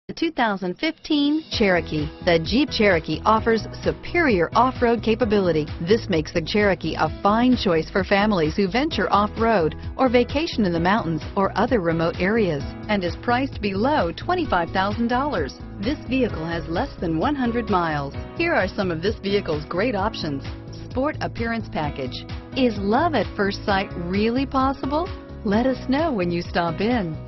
The 2015 Cherokee. The Jeep Cherokee offers superior off-road capability. This makes the Cherokee a fine choice for families who venture off-road or vacation in the mountains or other remote areas, and is priced below $25,000. This vehicle has less than 100 miles. Here are some of this vehicle's great options: Sport Appearance Package. Is love at first sight really possible? Let us know when you stop in.